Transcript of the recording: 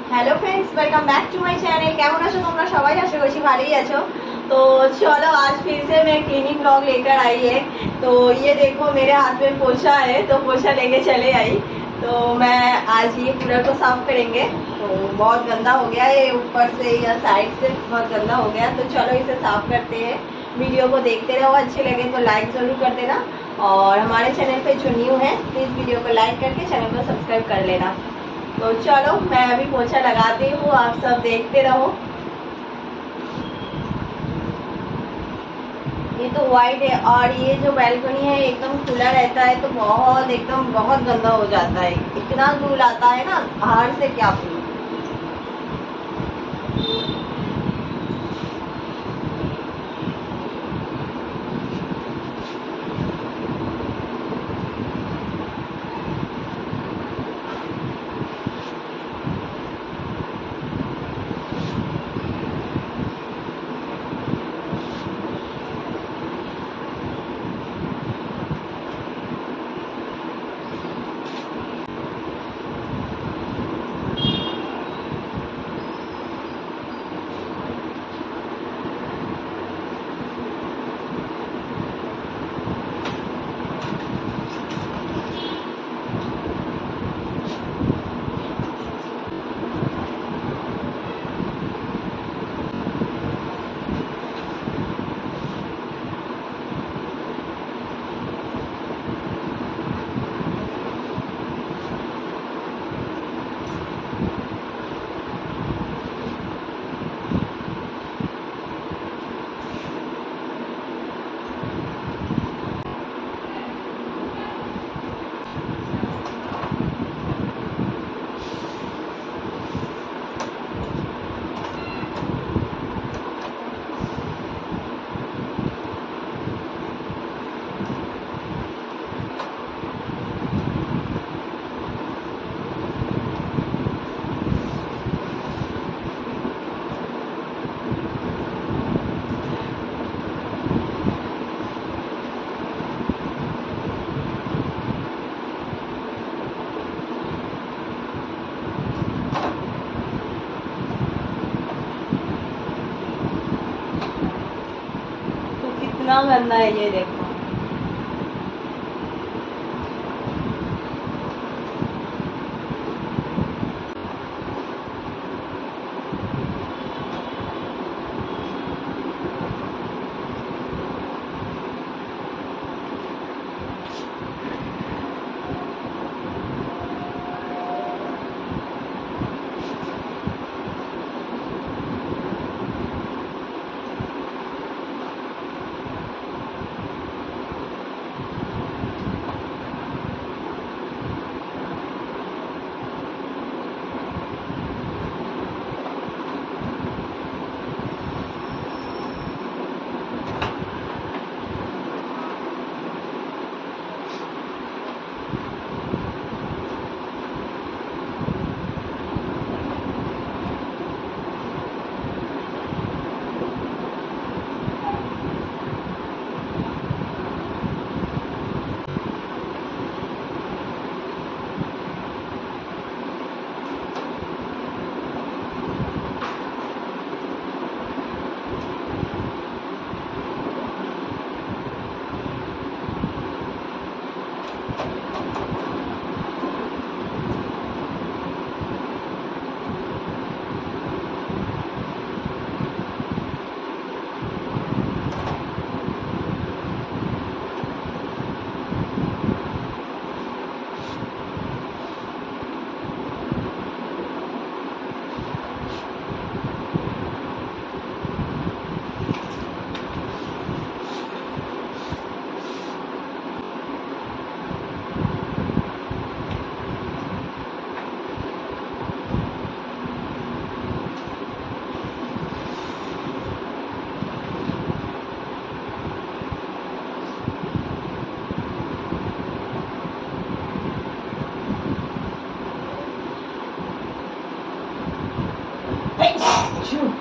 Hello friends, welcome back to my channel. কেমন আছো তোমরা সবাই? আশা করছি ভালোই আছো। तो चलो आज फिर से मैं क्लीनिंग ब्लॉग लेकर आई है। तो ये देखो मेरे हाथ में पोछा है, तो पोछा लेके चले आई। तो मैं आज ये पूरा को साफ करेंगे। तो बहुत गंदा हो गया है, ऊपर से या साइड से बहुत गंदा हो गया। तो चलो इसे साफ करते हैं। वीडियो को देखते रहो, अच्छे लगे तो लाइक ज़रूर कर देना। और हमारे चैनल पे जो न्यू है प्लीज़ वीडियो को लाइक करके चैनल को सब्सक्राइब कर लेना। तो चलो मैं अभी पोछा लगाती हूँ, आप सब देखते रहो। ये तो वाइट है और ये जो बैल्कनी है एकदम खुला रहता है, तो बहुत एकदम बहुत गंदा हो जाता है। इतना धूल आता है ना बाहर से, क्या पूछूं। तो कितना गंदा है ये देखो। Shoo.